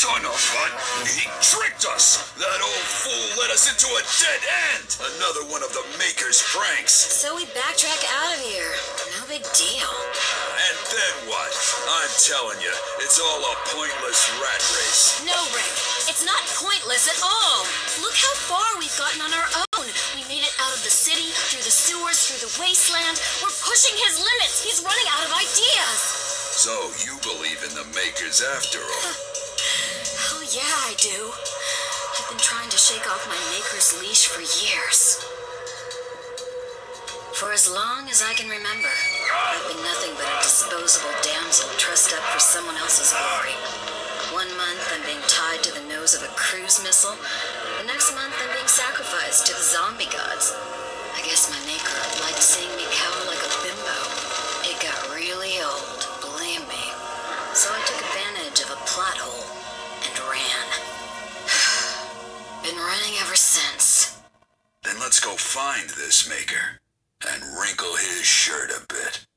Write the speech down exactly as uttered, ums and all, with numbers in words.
Son of a... He tricked us! That old fool led us into a dead end! Another one of the Maker's pranks. So we backtrack out of here. No big deal. And then what? I'm telling you, it's all a pointless rat race. No, Rick. It's not pointless at all. Look how far we've gotten on our own. We made it out of the city, through the sewers, through the wasteland. We're pushing his limits. He's running out of ideas. So you believe in the Makers after all? Oh, yeah, I do. I've been trying to shake off my Maker's leash for years. For as long as I can remember, I've been nothing but a disposable damsel trussed up for someone else's glory. One month I'm being tied to the nose of a cruise missile. The next month I'm being sacrificed to the zombie gods. I guess my Maker liked seeing me cower like a bimbo. It got really old, believe me. So I took advantage of a plot hole and ran. Been running ever since. Then let's go find this Maker and wrinkle his shirt a bit.